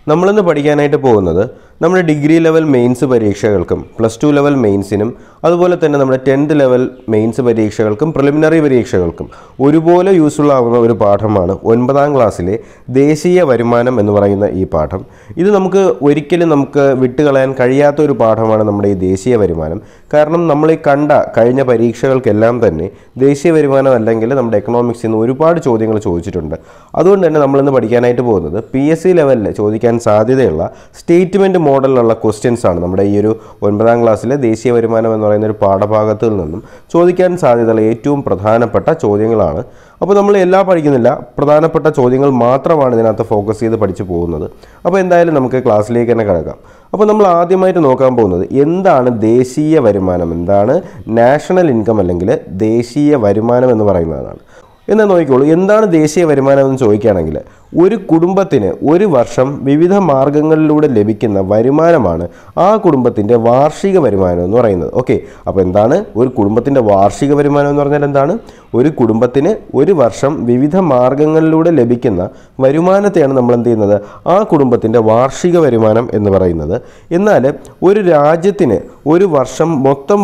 നമ്മളിന്ന് പഠിക്കാനായിട്ട് പോകുന്നത് നമ്മുടെ ഡിഗ്രി ലെവൽ മെയിൻസ് പരീക്ഷകൾക്കും +2 ലെവൽ മെയിൻസിനും അതുപോലെ തന്നെ നമ്മുടെ 10th ലെവൽ മെയിൻസ് പരീക്ഷകൾക്കും പ്രിലിമിനറി പരീക്ഷകൾക്കും ഒരുപോലെ യൂസ്ഫുൾ ആവുന്ന ഒരു പാഠമാണ് 9ാം ക്ലാസ്സിലെ ദേശീയ വരുമാനം എന്ന് പറയുന്ന ഈ പാഠം. ഇത് ഒരിക്കലും നമുക്ക് വിട്ടുകളയാൻ കഴിയാത്ത ഒരു പാഠമാണ് നമ്മുടെ ഈ ദേശീയ വരുമാനം. കാരണം നമ്മൾ ഈ കഴിഞ്ഞ പരീക്ഷകൾക്കെല്ലാം തന്നെ ദേശീയ വരുമാനം അല്ലെങ്കിൽ നമ്മുടെ എക്കണോമിക്സിൽ നിന്ന് ഒരുപാട് ചോദ്യങ്ങൾ ചോദിച്ചിട്ടുണ്ട്. അതുകൊണ്ട് തന്നെ നമ്മളിന്ന് പഠിക്കാനായിട്ട് പോകുന്നത് PSC ലെവലിൽ ചോദിക്കാൻ സാധ്യതയുള്ള സ്റ്റേറ്റ്മെൻറ്റ് മോഡലിലുള്ള ക്വസ്റ്റ്യൻസ് ആണ്. നമ്മുടെ ഈ ഒരു 9ാം ക്ലാസ്സിലെ ദേശീയ വരുമാനം എന്ന് പറയുന്ന ഒരു പാഠഭാഗത്തിൽ നിന്നും ചോദിക്കാൻ സാധ്യതയുള്ള ഏറ്റവും പ്രധാനപ്പെട്ട ചോദ്യങ്ങളാണ്. അപ്പോൾ നമ്മൾ എല്ലാം പഠിക്കുന്നില്ല, പ്രധാനപ്പെട്ട ചോദ്യങ്ങൾ മാത്രമാണ് ഇതിനകത്ത് ഫോക്കസ് ചെയ്ത് പഠിച്ചു പോകുന്നത്. അപ്പോൾ എന്തായാലും നമുക്ക് ക്ലാസ്സിലേക്ക് തന്നെ കിടക്കാം. അപ്പോൾ നമ്മൾ ആദ്യമായിട്ട് നോക്കാൻ പോകുന്നത് എന്താണ് ദേശീയ വരുമാനം, എന്താണ് നാഷണൽ ഇൻകം അല്ലെങ്കിൽ ദേശീയ വരുമാനം എന്ന് പറയുന്നതാണ്. എന്നാൽ നോക്കിക്കോളൂ, എന്താണ് ദേശീയ വരുമാനം എന്ന് ചോദിക്കുകയാണെങ്കിൽ ഒരു കുടുംബത്തിന് ഒരു വർഷം വിവിധ മാർഗങ്ങളിലൂടെ ലഭിക്കുന്ന വരുമാനമാണ് ആ കുടുംബത്തിൻ്റെ വാർഷിക വരുമാനം എന്ന് പറയുന്നത്. ഓക്കെ, അപ്പോൾ എന്താണ് ഒരു കുടുംബത്തിൻ്റെ വാർഷിക വരുമാനം എന്ന് പറഞ്ഞാൽ എന്താണ്? ഒരു കുടുംബത്തിന് ഒരു വർഷം വിവിധ മാർഗങ്ങളിലൂടെ ലഭിക്കുന്ന വരുമാനത്തെയാണ് നമ്മൾ എന്ത് ചെയ്യുന്നത്? ആ കുടുംബത്തിൻ്റെ വാർഷിക വരുമാനം എന്ന് പറയുന്നത്. എന്നാൽ ഒരു രാജ്യത്തിന് ഒരു വർഷം മൊത്തം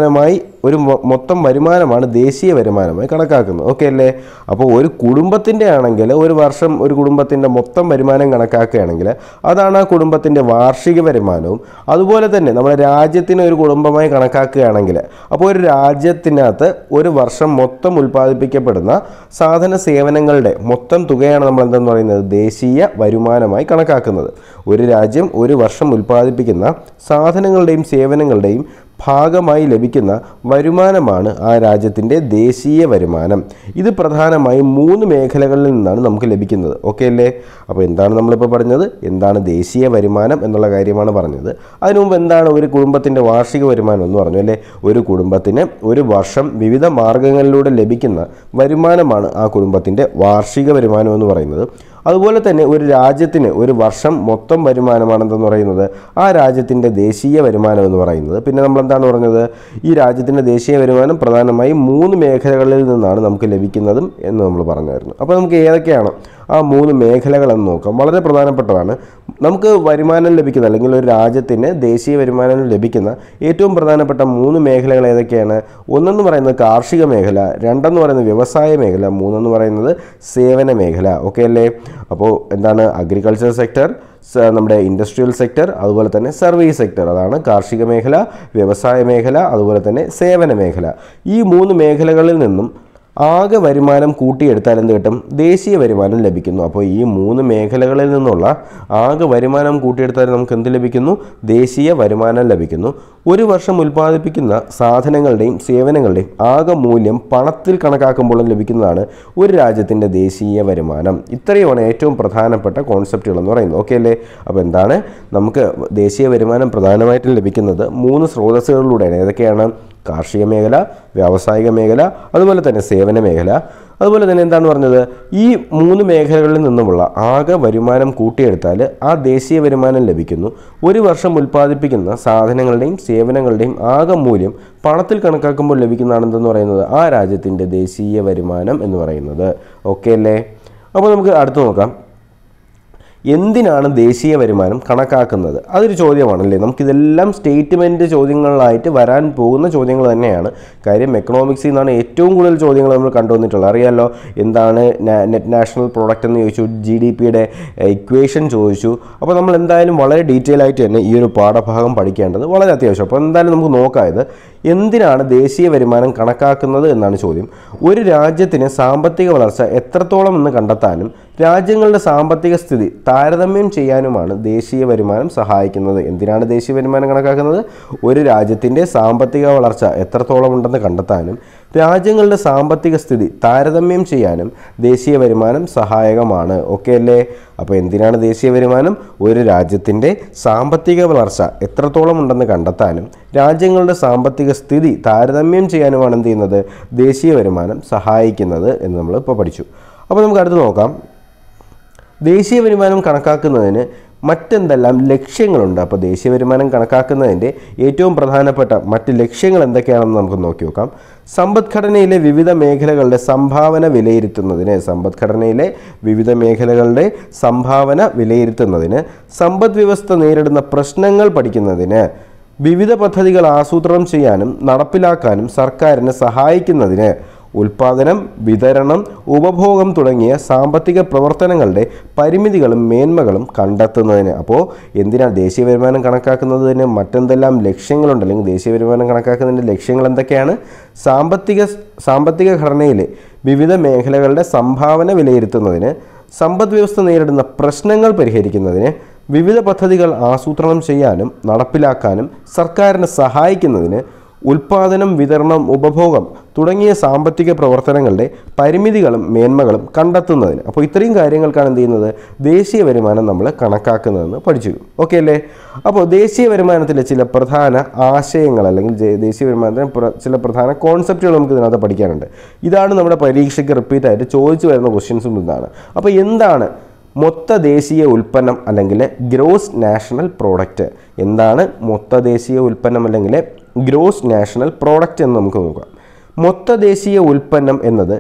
വരുമാനമാണ് ദേശീയ വരുമാനമായി കണക്കാക്കുന്നത്. ഓക്കെ അല്ലേ? അപ്പോൾ ഒരു കുടുംബത്തിൻ്റെ ആണെങ്കിൽ ഒരു വർഷം ഒരു കുടുംബത്തിൻ്റെ മൊത്തം വരുമാനം കണക്കാക്കുകയാണെങ്കിൽ അതാണ് ആ കുടുംബത്തിൻ്റെ വാർഷിക വരുമാനവും. അതുപോലെ തന്നെ നമ്മുടെ രാജ്യത്തിന് ഒരു കുടുംബമായി കണക്കാക്കുകയാണെങ്കിൽ അപ്പോൾ ഒരു രാജ്യത്തിനകത്ത് ഒരു വർഷം മൊത്തം ഉൽപ്പാദിപ്പിക്കപ്പെടുന്ന സാധന സേവനങ്ങളുടെ മൊത്തം തുകയാണ് നമ്മൾ എന്തെന്ന് പറയുന്നത്? ദേശീയ വരുമാനമായി കണക്കാക്കുന്നത്. ഒരു രാജ്യം ഒരു വർഷം ഉൽപ്പാദിപ്പിക്കുന്ന സാധനങ്ങളുടെയും സേവനങ്ങളുടെയും ഭാഗമായി ലഭിക്കുന്ന വരുമാനമാണ് ആ രാജ്യത്തിൻ്റെ ദേശീയ വരുമാനം. ഇത് പ്രധാനമായും 3 മേഖലകളിൽ നിന്നാണ് നമുക്ക് ലഭിക്കുന്നത്. ഓക്കെ അല്ലേ? അപ്പോൾ എന്താണ് നമ്മളിപ്പോൾ പറഞ്ഞത്? എന്താണ് ദേശീയ വരുമാനം എന്നുള്ള കാര്യമാണ് പറഞ്ഞത്. അതിനു മുമ്പ് എന്താണ് ഒരു കുടുംബത്തിൻ്റെ വാർഷിക വരുമാനം എന്ന് പറഞ്ഞു അല്ലേ? ഒരു കുടുംബത്തിന് ഒരു വർഷം വിവിധ മാർഗങ്ങളിലൂടെ ലഭിക്കുന്ന വരുമാനമാണ് ആ കുടുംബത്തിൻ്റെ വാർഷിക വരുമാനം എന്ന് പറയുന്നത്. അതുപോലെ തന്നെ ഒരു രാജ്യത്തിന് ഒരു വർഷം മൊത്തം വരുമാനമാണെന്ന് പറയുന്നത് ആ രാജ്യത്തിൻ്റെ ദേശീയ വരുമാനം എന്ന് പറയുന്നത്. പിന്നെ നമ്മൾ എന്താണ് പറഞ്ഞത്? ഈ രാജ്യത്തിൻ്റെ ദേശീയ വരുമാനം പ്രധാനമായും 3 മേഖലകളിൽ നിന്നാണ് നമുക്ക് ലഭിക്കുന്നതും എന്ന് നമ്മൾ പറഞ്ഞായിരുന്നു. അപ്പോൾ നമുക്ക് ഏതൊക്കെയാണ് ആ 3 മേഖലകളെന്ന് നോക്കാം. വളരെ പ്രധാനപ്പെട്ടതാണ്. നമുക്ക് വരുമാനം ലഭിക്കുന്ന അല്ലെങ്കിൽ ഒരു രാജ്യത്തിന് ദേശീയ വരുമാനം ലഭിക്കുന്ന ഏറ്റവും പ്രധാനപ്പെട്ട 3 മേഖലകൾ ഏതൊക്കെയാണ്? ഒന്നെന്ന് പറയുന്നത് കാർഷിക മേഖല, രണ്ടെന്ന് പറയുന്നത് വ്യവസായ മേഖല, മൂന്നെന്ന് പറയുന്നത് സേവന മേഖല. ഓക്കെ അല്ലേ? അപ്പോൾ എന്താണ്? അഗ്രികൾച്ചർ സെക്ടർ, നമ്മുടെ ഇൻഡസ്ട്രിയൽ സെക്ടർ, അതുപോലെ തന്നെ സർവീസ് സെക്ടർ. അതാണ് കാർഷിക മേഖല, വ്യവസായ മേഖല, അതുപോലെ തന്നെ സേവന മേഖല. ഈ 3 മേഖലകളിൽ നിന്നും ആകെ വരുമാനം കൂട്ടിയെടുത്താൽ എന്ത് കിട്ടും? ദേശീയ വരുമാനം ലഭിക്കുന്നു. അപ്പോൾ ഈ 3 മേഖലകളിൽ നിന്നുള്ള ആകെ വരുമാനം കൂട്ടിയെടുത്താൽ നമുക്ക് എന്ത് ലഭിക്കുന്നു? ദേശീയ വരുമാനം ലഭിക്കുന്നു. ഒരു വർഷം ഉൽപ്പാദിപ്പിക്കുന്ന സാധനങ്ങളുടെയും സേവനങ്ങളുടെയും ആകെ മൂല്യം പണത്തിൽ കണക്കാക്കുമ്പോൾ ലഭിക്കുന്നതാണ് ഒരു രാജ്യത്തിൻ്റെ ദേശീയ വരുമാനം. ഇത്രയുമാണ് ഏറ്റവും പ്രധാനപ്പെട്ട കോൺസെപ്റ്റുകൾ എന്ന് പറയുന്നത്. ഓക്കെ അല്ലേ? അപ്പോൾ എന്താണ്? നമുക്ക് ദേശീയ വരുമാനം പ്രധാനമായിട്ടും ലഭിക്കുന്നത് 3 സ്രോതസ്സുകളിലൂടെയാണ്. ഏതൊക്കെയാണ്? കാർഷിക മേഖല, വ്യാവസായിക മേഖല, അതുപോലെ തന്നെ സേവന മേഖല. അതുപോലെ തന്നെ എന്താണ് പറഞ്ഞത്? ഈ 3 മേഖലകളിൽ നിന്നുമുള്ള ആകെ വരുമാനം കൂട്ടിയെടുത്താൽ ആ ദേശീയ വരുമാനം ലഭിക്കുന്നു. ഒരു വർഷം ഉൽപ്പാദിപ്പിക്കുന്ന സാധനങ്ങളുടെയും സേവനങ്ങളുടെയും ആകെ മൂല്യം പണത്തിൽ കണക്കാക്കുമ്പോൾ ലഭിക്കുന്നതാണെന്ന് പറയുന്നത് ആ രാജ്യത്തിൻ്റെ ദേശീയ വരുമാനം എന്ന് പറയുന്നത്. ഓക്കെ അല്ലേ? അപ്പോൾ നമുക്ക് അടുത്ത് നോക്കാം. എന്തിനാണ് ദേശീയ വരുമാനം കണക്കാക്കുന്നത്? അതൊരു ചോദ്യമാണല്ലേ. നമുക്കിതെല്ലാം സ്റ്റേറ്റ്മെൻറ്റ് ചോദ്യങ്ങളായിട്ട് വരാൻ പോകുന്ന ചോദ്യങ്ങൾ തന്നെയാണ്. കാര്യം എക്കണോമിക്സിൽ നിന്നാണ് ഏറ്റവും കൂടുതൽ ചോദ്യങ്ങൾ നമ്മൾ കണ്ടുവന്നിട്ടുള്ളത്. അറിയാമല്ലോ, എന്താണ് നെറ്റ് നാഷണൽ പ്രോഡക്റ്റ് എന്ന് ചോദിച്ചു, GDPയുടെ ഇക്വേഷൻ ചോദിച്ചു. അപ്പോൾ നമ്മൾ എന്തായാലും വളരെ ഡീറ്റെയിൽ ആയിട്ട് തന്നെ ഈ ഒരു പാഠഭാഗം പഠിക്കേണ്ടത് വളരെ അത്യാവശ്യം. അപ്പോൾ എന്തായാലും നമുക്ക് നോക്കാം ഇത് എന്തിനാണ് ദേശീയ വരുമാനം കണക്കാക്കുന്നത് എന്നാണ് ചോദ്യം. ഒരു രാജ്യത്തിന് സാമ്പത്തിക വളർച്ച എത്രത്തോളം എന്ന് കണ്ടെത്താനും രാജ്യങ്ങളുടെ സാമ്പത്തിക സ്ഥിതി താരതമ്യം ചെയ്യാനുമാണ് ദേശീയ വരുമാനം സഹായിക്കുന്നത്. എന്തിനാണ് ദേശീയ വരുമാനം കണക്കാക്കുന്നത്? ഒരു രാജ്യത്തിൻ്റെ സാമ്പത്തിക വളർച്ച എത്രത്തോളം ഉണ്ടെന്ന് കണ്ടെത്താനും രാജ്യങ്ങളുടെ സാമ്പത്തിക സ്ഥിതി താരതമ്യം ചെയ്യാനും ദേശീയ വരുമാനം സഹായകമാണ്. ഓക്കെ അല്ലേ? അപ്പോൾ എന്തിനാണ് ദേശീയ വരുമാനം? ഒരു രാജ്യത്തിൻ്റെ സാമ്പത്തിക വളർച്ച എത്രത്തോളം ഉണ്ടെന്ന് കണ്ടെത്താനും രാജ്യങ്ങളുടെ സാമ്പത്തിക സ്ഥിതി താരതമ്യം ചെയ്യാനുമാണ് എന്ത് ചെയ്യുന്നത്? ദേശീയ വരുമാനം സഹായിക്കുന്നത് എന്ന് നമ്മൾ ഇപ്പോൾ പഠിച്ചു. അപ്പോൾ നമുക്ക് അടുത്ത് നോക്കാം. ദേശീയ വരുമാനം കണക്കാക്കുന്നതിന് മറ്റെന്തെല്ലാം ലക്ഷ്യങ്ങളുണ്ട്? അപ്പോൾ ദേശീയ വരുമാനം കണക്കാക്കുന്നതിൻ്റെ ഏറ്റവും പ്രധാനപ്പെട്ട മറ്റ് ലക്ഷ്യങ്ങൾ എന്തൊക്കെയാണെന്ന് നമുക്ക് നോക്കി നോക്കാം. സമ്പദ്ഘടനയിലെ വിവിധ മേഖലകളുടെ സംഭാവന വിലയിരുത്തുന്നതിന് സമ്പദ് വ്യവസ്ഥ നേരിടുന്ന പ്രശ്നങ്ങൾ പഠിക്കുന്നതിന് വിവിധ പദ്ധതികൾ ആസൂത്രണം ചെയ്യാനും നടപ്പിലാക്കാനും സർക്കാരിനെ സഹായിക്കുന്നതിന് ഉൽപാദനം, വിതരണം, ഉപഭോഗം തുടങ്ങിയ സാമ്പത്തിക പ്രവർത്തനങ്ങളുടെ പരിമിതികളും മേന്മകളും കണ്ടെത്തുന്നതിന്. അപ്പോൾ എന്തിനാണ് ദേശീയ വരുമാനം കണക്കാക്കുന്നതിന് മറ്റെന്തെല്ലാം ലക്ഷ്യങ്ങളുണ്ട്, അല്ലെങ്കിൽ ദേശീയ വരുമാനം കണക്കാക്കുന്നതിൻ്റെ ലക്ഷ്യങ്ങൾ എന്തൊക്കെയാണ്? സാമ്പത്തിക ഘടനയിലെ വിവിധ മേഖലകളുടെ സംഭാവന വിലയിരുത്തുന്നതിന്, സമ്പദ് വ്യവസ്ഥ നേരിടുന്ന പ്രശ്നങ്ങൾ പരിഹരിക്കുന്നതിന്, വിവിധ പദ്ധതികൾ ആസൂത്രണം ചെയ്യാനും നടപ്പിലാക്കാനും സർക്കാരിനെ സഹായിക്കുന്നതിന്, ഉൽപാദനം, വിതരണം, ഉപഭോഗം തുടങ്ങിയ സാമ്പത്തിക പ്രവർത്തനങ്ങളുടെ പരിമിതികളും മേന്മകളും കണ്ടെത്തുന്നതിന്. അപ്പോൾ ഇത്രയും കാര്യങ്ങൾക്കാണ് എന്ത് ചെയ്യുന്നത്? ദേശീയ വരുമാനം നമ്മൾ കണക്കാക്കുന്നതെന്ന് പഠിച്ചു. ഓക്കെ അല്ലേ? അപ്പോൾ ദേശീയ വരുമാനത്തിലെ ചില പ്രധാന ആശയങ്ങൾ, അല്ലെങ്കിൽ ദേശീയ വരുമാനത്തിന് ചില പ്രധാന കോൺസെപ്റ്റുകൾ നമുക്ക് ഇതിനകത്ത് പഠിക്കാനുണ്ട്. ഇതാണ് നമ്മുടെ പരീക്ഷയ്ക്ക് റിപ്പീറ്റായിട്ട് ചോദിച്ചു വരുന്ന ക്വസ്റ്റ്യൻസും ഇതാണ്. അപ്പോൾ എന്താണ് മൊത്ത ദേശീയ ഉൽപ്പന്നം അല്ലെങ്കിൽ ഗ്രോസ് നാഷണൽ പ്രോഡക്റ്റ്? എന്താണ് മൊത്ത ദേശീയ ഉൽപ്പന്നം അല്ലെങ്കിൽ ഗ്രോസ് നാഷണൽ പ്രോഡക്റ്റ് എന്ന് നമുക്ക് നോക്കാം. മൊത്ത ദേശീയ ഉൽപ്പന്നം എന്നത്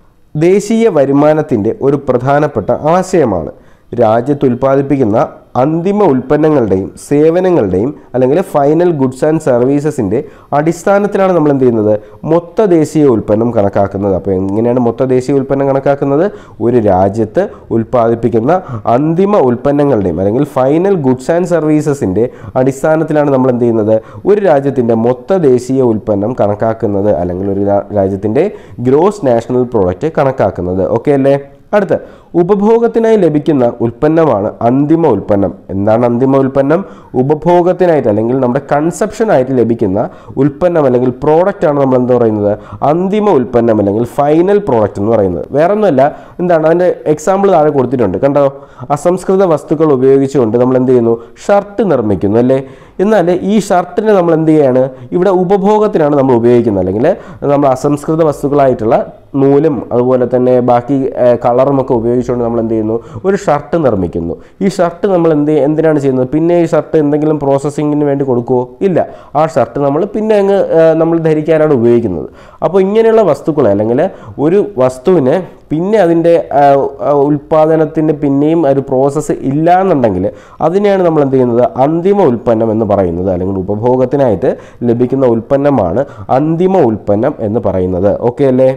ദേശീയ വരുമാനത്തിൻ്റെ ഒരു പ്രധാനപ്പെട്ട ആശയമാണ്. രാജ്യത്ത് ഉൽപ്പാദിപ്പിക്കുന്ന അന്തിമ ഉൽപ്പന്നങ്ങളുടെയും സേവനങ്ങളുടെയും അല്ലെങ്കിൽ ഫൈനൽ ഗുഡ്സ് ആൻഡ് സർവീസസിൻ്റെ അടിസ്ഥാനത്തിലാണ് നമ്മൾ എന്ത് ചെയ്യുന്നത്? മൊത്ത ദേശീയ ഉൽപ്പന്നം കണക്കാക്കുന്നത്. അപ്പോൾ എങ്ങനെയാണ് മൊത്ത ദേശീയ ഉൽപ്പന്നം കണക്കാക്കുന്നത്? ഒരു രാജ്യത്ത് ഉൽപ്പാദിപ്പിക്കുന്ന അന്തിമ ഉൽപ്പന്നങ്ങളുടെയും അല്ലെങ്കിൽ ഫൈനൽ ഗുഡ്സ് ആൻഡ് സർവീസസിൻ്റെ അടിസ്ഥാനത്തിലാണ് നമ്മൾ എന്ത് ചെയ്യുന്നത്? ഒരു രാജ്യത്തിൻ്റെ മൊത്ത ദേശീയ ഉൽപ്പന്നം കണക്കാക്കുന്നത്, അല്ലെങ്കിൽ ഒരു രാജ്യത്തിൻ്റെ ഗ്രോസ് നാഷണൽ പ്രോഡക്റ്റ് കണക്കാക്കുന്നത്. ഓക്കെ അല്ലേ? അടുത്ത, ഉപഭോഗത്തിനായി ലഭിക്കുന്ന ഉൽപ്പന്നമാണ് അന്തിമ ഉൽപ്പന്നം. എന്താണ് അന്തിമ ഉൽപ്പന്നം? ഉപഭോഗത്തിനായിട്ട് അല്ലെങ്കിൽ നമ്മുടെ കൺസപ്ഷനായിട്ട് ലഭിക്കുന്ന ഉൽപ്പന്നം അല്ലെങ്കിൽ പ്രോഡക്റ്റ് ആണ് നമ്മൾ എന്താ പറയുന്നത്? അന്തിമ ഉൽപ്പന്നം അല്ലെങ്കിൽ ഫൈനൽ പ്രോഡക്റ്റ് എന്ന് പറയുന്നത്. വേറെ ഒന്നുമല്ല, എന്താണ് അതിൻ്റെ എക്സാമ്പിൾ താഴെ കൊടുത്തിട്ടുണ്ട്, കണ്ടോ? അസംസ്കൃത വസ്തുക്കൾ ഉപയോഗിച്ചുകൊണ്ട് നമ്മൾ എന്ത് ചെയ്യുന്നു? ഷർട്ട് നിർമ്മിക്കുന്നു അല്ലേ? എന്നാൽ ഈ ഷർട്ടിനെ നമ്മൾ എന്ത് ചെയ്യാണ്? ഇവിടെ ഉപഭോഗത്തിനാണ് നമ്മൾ ഉപയോഗിക്കുന്നത്, അല്ലെങ്കിൽ നമ്മൾ അസംസ്കൃത വസ്തുക്കളായിട്ടുള്ള നൂലും അതുപോലെ തന്നെ ബാക്കി കളറും ഒക്കെ ഉപയോഗിച്ചുകൊണ്ട് നമ്മൾ എന്ത് ചെയ്യുന്നു? ഒരു ഷർട്ട് നിർമ്മിക്കുന്നു. ഈ ഷർട്ട് നമ്മൾ എന്തിനാണ് ചെയ്യുന്നത്? പിന്നെ ഈ ഷർട്ട് എന്തെങ്കിലും പ്രോസസ്സിങ്ങിന് വേണ്ടി കൊടുക്കുമോ? ഇല്ല. ആ ഷർട്ട് നമ്മൾ പിന്നെ നമ്മൾ ധരിക്കാനാണ് ഉപയോഗിക്കുന്നത്. അപ്പോൾ ഇങ്ങനെയുള്ള വസ്തുക്കളെ, അല്ലെങ്കിൽ ഒരു വസ്തുവിനെ പിന്നെ അതിൻ്റെ ഉൽപ്പാദനത്തിൻ്റെ പിന്നെയും ഒരു പ്രോസസ്സ് ഇല്ല എന്നുണ്ടെങ്കിൽ അതിനെയാണ് നമ്മൾ എന്ത് ചെയ്യുന്നത്? അന്തിമ ഉൽപ്പന്നം എന്ന് പറയുന്നത്, അല്ലെങ്കിൽ ഉപഭോഗത്തിനായിട്ട് ലഭിക്കുന്ന ഉൽപ്പന്നമാണ് അന്തിമ ഉൽപ്പന്നം എന്ന് പറയുന്നത്. ഓക്കെ അല്ലേ?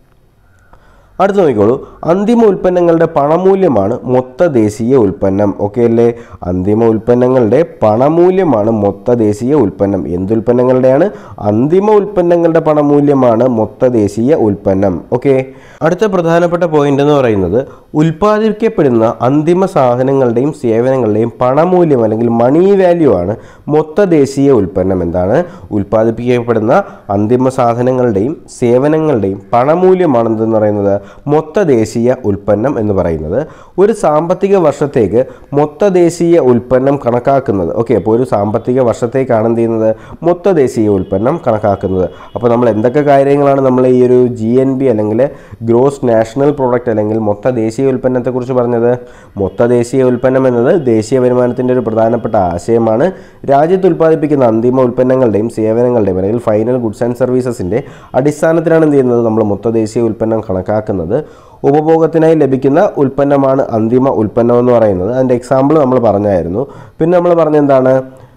അടുത്ത് നോക്കിക്കോളൂ, അന്തിമ ഉൽപ്പന്നങ്ങളുടെ പണമൂല്യമാണ് മൊത്ത ദേശീയ ഉൽപ്പന്നം. ഓക്കെ അല്ലേ? അന്തിമ ഉൽപ്പന്നങ്ങളുടെ പണമൂല്യമാണ് മൊത്ത ദേശീയ ഉൽപ്പന്നം. എന്തുൽപ്പന്നങ്ങളുടെയാണ്? അന്തിമ ഉൽപ്പന്നങ്ങളുടെ പണമൂല്യമാണ് മൊത്ത ദേശീയ ഉൽപ്പന്നം. ഓക്കെ. അടുത്ത പ്രധാനപ്പെട്ട പോയിന്റ് എന്ന് പറയുന്നത് ഉൽപ്പാദിപ്പിക്കപ്പെടുന്ന അന്തിമ സാധനങ്ങളുടെയും സേവനങ്ങളുടെയും പണമൂല്യം അല്ലെങ്കിൽ മണി വാല്യൂ ആണ് മൊത്ത ദേശീയ ഉൽപ്പന്നം. എന്താണ്? ഉൽപ്പാദിപ്പിക്കപ്പെടുന്ന അന്തിമ സാധനങ്ങളുടെയും സേവനങ്ങളുടെയും പണമൂല്യമാണ് എന്തെന്ന് പറയുന്നത്? മൊത്ത ദേശീയ ഉൽപ്പന്നം എന്ന് പറയുന്നത്. ഒരു സാമ്പത്തിക വർഷത്തേക്ക് മൊത്ത ദേശീയ ഉൽപ്പന്നം കണക്കാക്കുന്നത്. ഓക്കെ, അപ്പോൾ ഒരു സാമ്പത്തിക വർഷത്തേക്കാണ് എന്ത് ചെയ്യുന്നത്? മൊത്ത ദേശീയ ഉൽപ്പന്നം കണക്കാക്കുന്നത്. അപ്പോൾ നമ്മൾ എന്തൊക്കെ കാര്യങ്ങളാണ് നമ്മൾ ഈ ഒരു GNP അല്ലെങ്കിൽ ഗ്രോസ് നാഷണൽ പ്രോഡക്റ്റ് അല്ലെങ്കിൽ മൊത്ത ദേശീയ ഉൽപ്പന്നത്തെക്കുറിച്ച് പറഞ്ഞത്? മൊത്ത ദേശീയ ഉൽപ്പന്നം എന്നത് ദേശീയ വരുമാനത്തിൻ്റെ ഒരു പ്രധാനപ്പെട്ട ആശയമാണ്. രാജ്യത്ത് ഉൽപ്പാദിപ്പിക്കുന്ന അന്തിമ ഉൽപ്പന്നങ്ങളുടെയും സേവനങ്ങളുടെയും അല്ലെങ്കിൽ ഫൈനൽ ഗുഡ്സ് ആൻഡ് സർവീസസിൻ്റെ അടിസ്ഥാനത്തിലാണ് എന്ത് ചെയ്യുന്നത്? നമ്മൾ മൊത്ത ദേശീയ ഉൽപ്പന്നം കണക്കാക്കുന്നത്. ഉപഭോഗത്തിനായി ലഭിക്കുന്ന ഉൽപ്പന്നമാണ് അന്തിമ ഉൽപ്പന്നം എന്ന് പറയുന്നത്. അതിൻ്റെ എക്സാമ്പിൾ നമ്മൾ പറഞ്ഞായിരുന്നു. പിന്നെ നമ്മൾ പറഞ്ഞ എന്താണ്?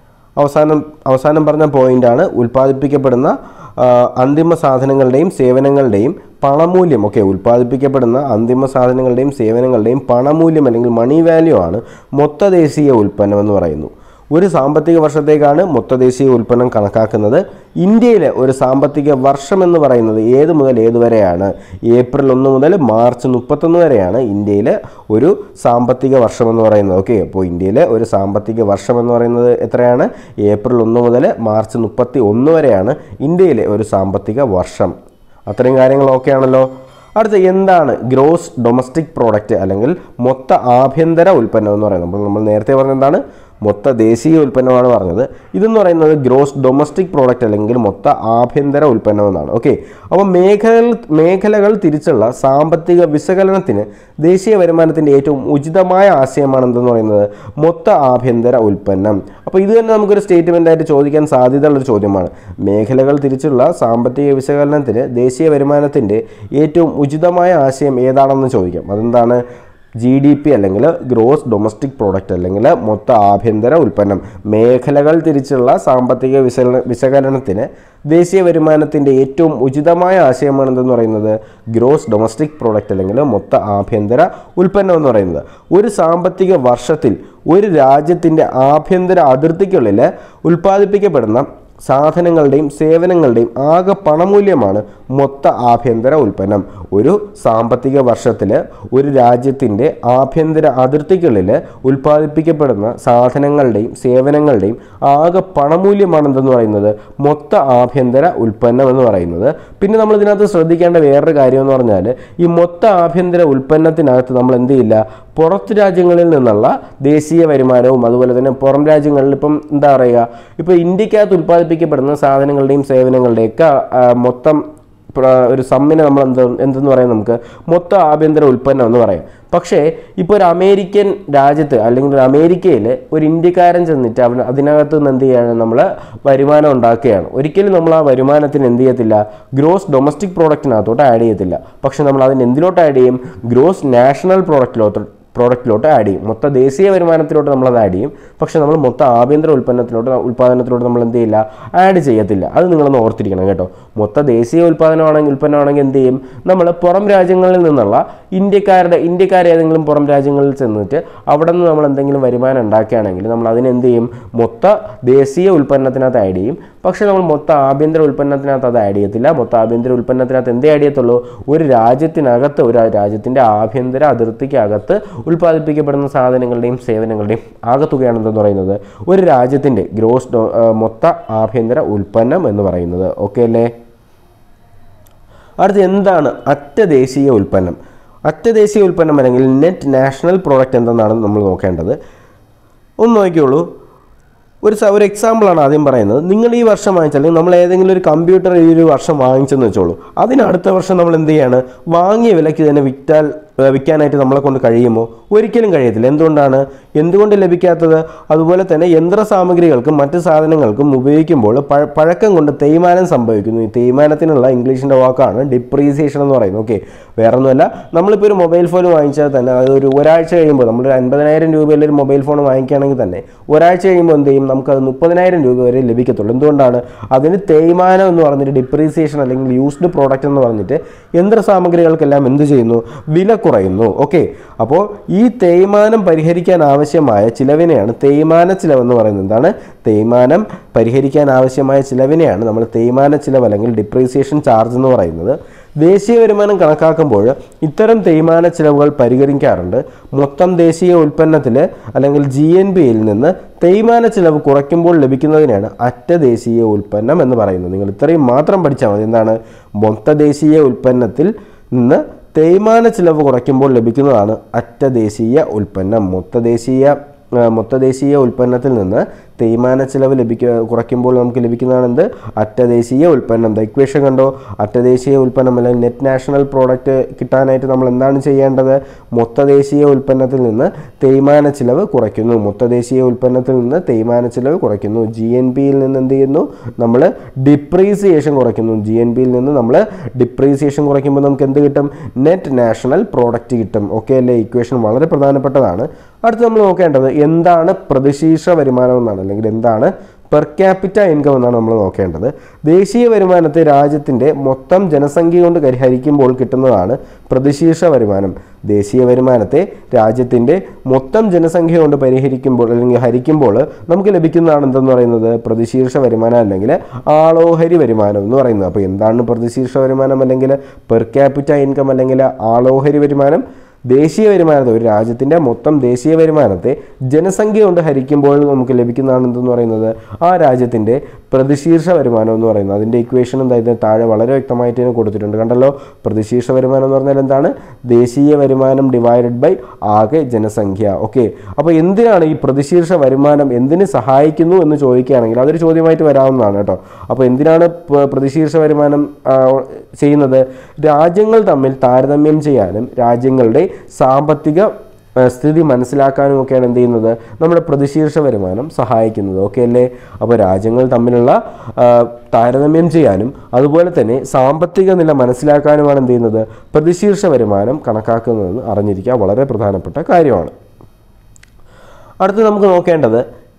അവസാനം പറഞ്ഞ പോയിൻ്റാണ് ഉൽപ്പാദിപ്പിക്കപ്പെടുന്ന അന്തിമ സാധനങ്ങളുടെയും സേവനങ്ങളുടെയും പണമൂല്യം. ഓക്കെ, ഉൽപ്പാദിപ്പിക്കപ്പെടുന്ന അന്തിമ സാധനങ്ങളുടെയും സേവനങ്ങളുടെയും പണമൂല്യം അല്ലെങ്കിൽ മണി വാല്യൂ ആണ് മൊത്ത ദേശീയ ഉൽപ്പന്നം എന്ന് പറയുന്നു. ഒരു സാമ്പത്തിക വർഷത്തേക്കാണ് മൊത്ത ദേശീയ ഉൽപ്പന്നം കണക്കാക്കുന്നത്. ഇന്ത്യയിലെ ഒരു സാമ്പത്തിക വർഷം എന്ന് പറയുന്നത് ഏത് മുതൽ ഏത് വരെയാണ്? ഏപ്രിൽ 1 മുതൽ മാർച്ച് 31 വരെയാണ് ഇന്ത്യയിലെ ഒരു സാമ്പത്തിക വർഷം എന്ന് പറയുന്നത്. ഓക്കെ, അപ്പോൾ ഇന്ത്യയിലെ ഒരു സാമ്പത്തിക വർഷം എന്ന് പറയുന്നത് എത്രയാണ്? ഏപ്രിൽ 1 മുതൽ മാർച്ച് 31 വരെയാണ് ഇന്ത്യയിലെ ഒരു സാമ്പത്തിക വർഷം. അത്രയും കാര്യങ്ങൾ ഓക്കെ ആണല്ലോ. അടുത്ത, എന്താണ് ഗ്രോസ് ഡൊമസ്റ്റിക് പ്രോഡക്റ്റ് അല്ലെങ്കിൽ മൊത്ത ആഭ്യന്തര ഉൽപ്പന്നം എന്ന് പറയുന്നത്? നമ്മൾ നേരത്തെ പറഞ്ഞ എന്താണ്? മൊത്ത ദേശീയ ഉൽപ്പന്നമാണ് പറഞ്ഞത്. ഇതെന്ന് പറയുന്നത് ഗ്രോസ് ഡൊമസ്റ്റിക് പ്രോഡക്റ്റ് അല്ലെങ്കിൽ മൊത്ത ആഭ്യന്തര ഉൽപ്പന്നം എന്നാണ്. ഓക്കെ, അപ്പോൾ മേഖലകൾ തിരിച്ചുള്ള സാമ്പത്തിക വിശകലനത്തിന് ദേശീയ വരുമാനത്തിൻ്റെ ഏറ്റവും ഉചിതമായ ആശയമാണ് എന്തെന്ന് പറയുന്നത് മൊത്ത ആഭ്യന്തര ഉൽപ്പന്നം. അപ്പോൾ ഇത് തന്നെ നമുക്കൊരു സ്റ്റേറ്റ്മെൻ്റ് ആയിട്ട് ചോദിക്കാൻ സാധ്യതയുള്ളൊരു ചോദ്യമാണ്. മേഖലകൾ തിരിച്ചുള്ള സാമ്പത്തിക വിശകലനത്തിന് ദേശീയ വരുമാനത്തിൻ്റെ ഏറ്റവും ഉചിതമായ ആശയം ഏതാണെന്ന് ചോദിക്കാം. അതെന്താണ്? GDP അല്ലെങ്കിൽ ഗ്രോസ് ഡൊമസ്റ്റിക് പ്രോഡക്റ്റ് അല്ലെങ്കിൽ മൊത്ത ആഭ്യന്തര ഉൽപ്പന്നം. മേഖലകൾ തിരിച്ചുള്ള സാമ്പത്തിക വിശകലനത്തിന് ദേശീയ വരുമാനത്തിൻ്റെ ഏറ്റവും ഉചിതമായ ആശയമാണ് എന്തെന്ന് പറയുന്നത് ഗ്രോസ് ഡൊമസ്റ്റിക് പ്രോഡക്റ്റ് അല്ലെങ്കിൽ മൊത്ത ആഭ്യന്തര ഉൽപ്പന്നം എന്ന് പറയുന്നത്. ഒരു സാമ്പത്തിക വർഷത്തിൽ ഒരു രാജ്യത്തിൻ്റെ ആഭ്യന്തര അതിർത്തിക്കുള്ളിൽ ഉൽപ്പാദിപ്പിക്കപ്പെടുന്ന സാധനങ്ങളുടെയും സേവനങ്ങളുടെയും ആകെ പണമൂല്യമാണ് മൊത്ത ആഭ്യന്തര ഉൽപ്പന്നം. ഒരു സാമ്പത്തിക വർഷത്തിൽ ഒരു രാജ്യത്തിൻ്റെ ആഭ്യന്തര അതിർത്തിക്കുള്ളിൽ ഉൽപ്പാദിപ്പിക്കപ്പെടുന്ന സാധനങ്ങളുടെയും സേവനങ്ങളുടെയും ആകെ പണമൂല്യമാണ് എന്തെന്ന് പറയുന്നത് മൊത്ത ആഭ്യന്തര ഉൽപ്പന്നം എന്ന് പറയുന്നത്. പിന്നെ നമ്മൾ ഇതിനകത്ത് ശ്രദ്ധിക്കേണ്ട വേറൊരു കാര്യം എന്ന് പറഞ്ഞാൽ ഈ മൊത്ത ആഭ്യന്തര ഉൽപ്പന്നത്തിനകത്ത് നമ്മൾ എന്ത് ചെയ്യില്ല, പുറത്ത് രാജ്യങ്ങളിൽ നിന്നുള്ള ദേശീയ വരുമാനവും അതുപോലെ തന്നെ പുറം രാജ്യങ്ങളിൽ ഇപ്പം എന്താ പറയുക, ഇപ്പോൾ ഇന്ത്യക്കകത്ത് ഉൽപ്പാദിപ്പിക്കപ്പെടുന്ന സാധനങ്ങളുടെയും സേവനങ്ങളുടെയൊക്കെ മൊത്തം ഒരു സമ്മിനെ നമ്മൾ എന്തെന്ന് പറയാം, നമുക്ക് മൊത്ത ആഭ്യന്തര ഉൽപ്പന്നം എന്ന് പറയാം. പക്ഷേ ഇപ്പോൾ ഒരു അമേരിക്കൻ രാജ്യത്ത് അല്ലെങ്കിൽ ഒരു അമേരിക്കയിൽ ഒരു ഇന്ത്യക്കാരൻ ചെന്നിട്ട് അതിനകത്ത് നിന്ന് എന്ത് ചെയ്യാണ്, നമ്മൾ വരുമാനം ഉണ്ടാക്കുകയാണ്. ഒരിക്കലും നമ്മൾ ആ വരുമാനത്തിന് എന്ത് ചെയ്യത്തില്ല, ഗ്രോസ് ഡൊമസ്റ്റിക് പ്രോഡക്റ്റിനകത്തോട്ട് ആഡ് ചെയ്യത്തില്ല. പക്ഷെ നമ്മൾ അതിന് എന്തിലോട്ട് ആഡ് ചെയ്യും, ഗ്രോസ് നാഷണൽ പ്രോഡക്റ്റിലോട്ട് ആഡ് ചെയ്യും. മൊത്ത ദേശീയ വരുമാനത്തിലോട്ട് നമ്മളത് ആഡ് ചെയ്യും. പക്ഷെ നമ്മൾ മൊത്ത ആഭ്യന്തര ഉൽപ്പാദനത്തിലോട്ട് നമ്മൾ എന്ത് ചെയ്യില്ല, ആഡ് ചെയ്യത്തില്ല. അത് നിങ്ങളൊന്ന് ഓർത്തിരിക്കണം കേട്ടോ. മൊത്ത ദേശീയ ഉൽപ്പന്നമാണെങ്കിൽ എന്ത് ചെയ്യും, നമ്മൾ പുറം രാജ്യങ്ങളിൽ നിന്നുള്ള ഇന്ത്യക്കാരേതെങ്കിലും പുറം രാജ്യങ്ങളിൽ ചെന്നിട്ട് അവിടെ നിന്ന് നമ്മൾ എന്തെങ്കിലും വരുമാനം ഉണ്ടാക്കുകയാണെങ്കിൽ നമ്മൾ അതിനെന്ത് ചെയ്യും, മൊത്ത ദേശീയ ഉൽപ്പന്നത്തിനകത്ത് ആഡ് ചെയ്യും. പക്ഷേ നമ്മൾ മൊത്ത ആഭ്യന്തര ഉൽപ്പന്നത്തിനകത്ത് അത് ആഡ് ചെയ്യത്തില്ല. മൊത്ത ആഭ്യന്തര ഉൽപ്പന്നത്തിനകത്ത് എന്തേ ആഡ് ചെയ്യത്തുള്ളൂ, ഒരു രാജ്യത്തിനകത്ത് ഒരു രാജ്യത്തിൻ്റെ ആഭ്യന്തര അതിർത്തിക്കകത്ത് ഉൽപ്പാദിപ്പിക്കപ്പെടുന്ന സാധനങ്ങളുടെയും സേവനങ്ങളുടെയും ആകെത്തുകയാണ് എന്തെന്ന് പറയുന്നത് ഒരു രാജ്യത്തിൻ്റെ മൊത്ത ആഭ്യന്തര ഉൽപ്പന്നം എന്ന് പറയുന്നത്. ഓക്കെ അല്ലേ? അടുത്ത് എന്താണ് അറ്റ ദേശീയ ഉൽപ്പന്നം? അറ്റ ദേശീയ ഉൽപ്പന്നം അല്ലെങ്കിൽ നെറ്റ് നാഷണൽ പ്രോഡക്റ്റ് എന്തെന്നാണ് നമ്മൾ നോക്കേണ്ടത്. ഒന്ന് നോക്കിയോളൂ. ഒരു എക്സാമ്പിളാണ് ആദ്യം പറയുന്നത്. നിങ്ങൾ ഈ വർഷം വാങ്ങിച്ചാൽ നമ്മൾ ഏതെങ്കിലും ഒരു കമ്പ്യൂട്ടർ ഈ ഒരു വർഷം വാങ്ങിച്ചെന്ന് വെച്ചോളൂ. അതിന് അടുത്ത വർഷം നമ്മൾ എന്ത് ചെയ്യാണ്, വാങ്ങിയ വിലയ്ക്ക് തന്നെ വിൽക്കാനായിട്ട് നമ്മളെ കൊണ്ട് കഴിയുമോ? ഒരിക്കലും കഴിയത്തില്ല. എന്തുകൊണ്ട് ലഭിക്കാത്തത്? അതുപോലെ തന്നെ യന്ത്ര സാമഗ്രികൾക്കും മറ്റ് സാധനങ്ങൾക്കും ഉപയോഗിക്കുമ്പോൾ പഴക്കം കൊണ്ട് തേയ്മാനം സംഭവിക്കുന്നു. ഈ തേയ്മാനത്തിനുള്ള ഇംഗ്ലീഷിൻ്റെ വാക്കാണ് ഡിപ്രീസിയേഷൻ എന്ന് പറയുന്നത്. ഓക്കെ, വേറെ ഒന്നുമല്ല, നമ്മളിപ്പോൾ ഒരു മൊബൈൽ ഫോൺ വാങ്ങിച്ചാൽ തന്നെ അത് ഒരാഴ്ച കഴിയുമ്പോൾ നമ്മൾ 50,000 രൂപയിൽ ഒരു മൊബൈൽ ഫോൺ വാങ്ങിക്കുകയാണെങ്കിൽ തന്നെ ഒരാഴ്ച കഴിയുമ്പോൾ എന്ത് ചെയ്യും, നമുക്കത് 30,000 രൂപ വരെ ലഭിക്കത്തുള്ളൂ. എന്തുകൊണ്ടാണ്? അതിന് തേയ്മാനം എന്ന് പറഞ്ഞിട്ട് ഡിപ്രീസിയേഷൻ അല്ലെങ്കിൽ യൂസ്ഡ് പ്രോഡക്റ്റ് എന്ന് പറഞ്ഞിട്ട് യന്ത്ര സാമഗ്രികൾക്കെല്ലാം എന്ത് ചെയ്യുന്നു, വില കുറയുന്നു. ഓക്കെ, അപ്പോൾ ഈ തേയ്മാനം പരിഹരിക്കാൻ ആവശ്യമായ ചിലവിനെയാണ് തേയ്മാന ചിലവെന്ന് പറയുന്നത്. എന്താണ്? തേയ്മാനം പരിഹരിക്കാൻ ആവശ്യമായ ചിലവിനെയാണ് നമ്മൾ തേയ്മാന ചിലവ് അല്ലെങ്കിൽ ഡിപ്രീസിയേഷൻ ചാർജ് എന്ന് പറയുന്നത്. ദേശീയ വരുമാനം കണക്കാക്കുമ്പോൾ ഇത്തരം തേയ്മാന ചിലവുകൾ പരിഗണിക്കാറുണ്ട്. മൊത്തം ദേശീയ ഉൽപ്പന്നത്തിൽ അല്ലെങ്കിൽ GNPയിൽ നിന്ന് തേയ്മാന ചിലവ് കുറയ്ക്കുമ്പോൾ ലഭിക്കുന്നതിനാണ് അറ്റ ദേശീയ ഉൽപ്പന്നം എന്ന് പറയുന്നത്. നിങ്ങൾ ഇത്രയും മാത്രം പഠിച്ചാൽ മതി. എന്താണ്? മൊത്ത ദേശീയ ഉൽപ്പന്നത്തിൽ നിന്ന് തേയ്മാന ചിലവ് കുറയ്ക്കുമ്പോൾ ലഭിക്കുന്നതാണ് അറ്റ ദേശീയ ഉൽപ്പന്നം. മൊത്ത ദേശീയ ഉൽപ്പന്നത്തിൽ നിന്ന് തേയ്മാന ചിലവ് കുറയ്ക്കുമ്പോൾ നമുക്ക് ലഭിക്കുന്നതാണ് എന്ത്? അറ്റ ദേശീയ ഉൽപ്പന്നം. ഇക്വേഷൻ കണ്ടോ? അറ്റ ദേശീയ ഉൽപ്പന്നം അല്ലെങ്കിൽ നെറ്റ് നാഷണൽ പ്രോഡക്റ്റ് കിട്ടാനായിട്ട് നമ്മൾ എന്താണ് ചെയ്യേണ്ടത്? മൊത്ത ദേശീയ ഉൽപ്പന്നത്തിൽ നിന്ന് തേയ്മാന ചിലവ് കുറയ്ക്കുന്നു. മൊത്ത ദേശീയ ഉൽപ്പന്നത്തിൽ നിന്ന് തേയ്മാന ചിലവ് കുറയ്ക്കുന്നു. GNPയിൽ നിന്ന് എന്ത് ചെയ്യുന്നു, നമ്മൾ ഡിപ്രീസിയേഷൻ കുറയ്ക്കുന്നു. GNPയിൽ നിന്ന് നമ്മൾ ഡിപ്രീസിയേഷൻ കുറയ്ക്കുമ്പോൾ നമുക്ക് എന്ത് കിട്ടും? നെറ്റ് നാഷണൽ പ്രോഡക്റ്റ് കിട്ടും. ഓക്കെ അല്ലേ? ഇക്വേഷൻ വളരെ പ്രധാനപ്പെട്ടതാണ്. അടുത്ത് നമ്മൾ നോക്കേണ്ടത് എന്താണ് പ്രതിശീർഷ വരുമാനം എന്നാണ്, അല്ലെങ്കിൽ എന്താണ് പെർ ക്യാപിറ്റ ഇൻകം എന്നാണ് നമ്മൾ നോക്കേണ്ടത്. ദേശീയ വരുമാനത്തെ രാജ്യത്തിൻ്റെ മൊത്തം ജനസംഖ്യ കൊണ്ട് ഹരിക്കുമ്പോൾ കിട്ടുന്നതാണ് പ്രതിശീർഷ വരുമാനം. ദേശീയ വരുമാനത്തെ രാജ്യത്തിൻ്റെ മൊത്തം ജനസംഖ്യ കൊണ്ട് ഹരിക്കുമ്പോൾ നമുക്ക് ലഭിക്കുന്നതാണ് എന്തെന്ന് പറയുന്നത് പ്രതിശീർഷ വരുമാനം അല്ലെങ്കിൽ ആളോഹരി വരുമാനം എന്ന് പറയുന്നത്. അപ്പോൾ എന്താണ് പ്രതിശീർഷ വരുമാനം അല്ലെങ്കിൽ പെർ ക്യാപിറ്റ ഇൻകം അല്ലെങ്കിൽ ആളോഹരി വരുമാനം? ദേശീയ വരുമാനത്തെ, ഒരു രാജ്യത്തിൻ്റെ മൊത്തം ദേശീയ വരുമാനത്തെ ജനസംഖ്യ കൊണ്ട് ഹരിക്കുമ്പോൾ നമുക്ക് ലഭിക്കുന്നതാണ് എന്തെന്ന് പറയുന്നത് ആ രാജ്യത്തിൻ്റെ പ്രതിശീർഷ വരുമാനം എന്ന് പറയുന്നത്. അതിൻ്റെ ഇക്വേഷൻ എന്താ താഴെ വളരെ വ്യക്തമായിട്ട് തന്നെ കൊടുത്തിട്ടുണ്ട്, കണ്ടല്ലോ. പ്രതിശീർഷ വരുമാനം എന്ന് പറഞ്ഞാൽ എന്താണ്? ദേശീയ വരുമാനം ഡിവൈഡഡ് ബൈ ആകെ ജനസംഖ്യ. ഓക്കെ, അപ്പോൾ എന്തിനാണ് ഈ പ്രതിശീർഷ വരുമാനം എന്തിന് സഹായിക്കുന്നു എന്ന് ചോദിക്കുകയാണെങ്കിൽ അതൊരു ചോദ്യമായിട്ട് വരാവുന്നതാണ് കേട്ടോ. അപ്പോൾ എന്തിനാണ് പ്രതിശീർഷ വരുമാനം ചെയ്യുന്നത്? രാജ്യങ്ങൾ തമ്മിൽ താരതമ്യം ചെയ്യാനും രാജ്യങ്ങളുടെ സാമ്പത്തിക സ്ഥിതി മനസ്സിലാക്കാനും ഒക്കെയാണ് എന്ത് ചെയ്യുന്നത്? നമ്മുടെ പ്രതിശീർഷ വരുമാനം സഹായിക്കുന്നത്. ഓക്കെ അല്ലേ? അപ്പോൾ രാജ്യങ്ങൾ തമ്മിലുള്ള താരതമ്യം ചെയ്യാനും അതുപോലെ തന്നെ സാമ്പത്തിക നില മനസ്സിലാക്കാനുമാണ് എന്ത് ചെയ്യുന്നത്? പ്രതിശീർഷ വരുമാനം കണക്കാക്കുന്നതെന്ന് അറിഞ്ഞിരിക്കുക, വളരെ പ്രധാനപ്പെട്ട കാര്യമാണ്. അടുത്ത് നമുക്ക് നോക്കേണ്ടത്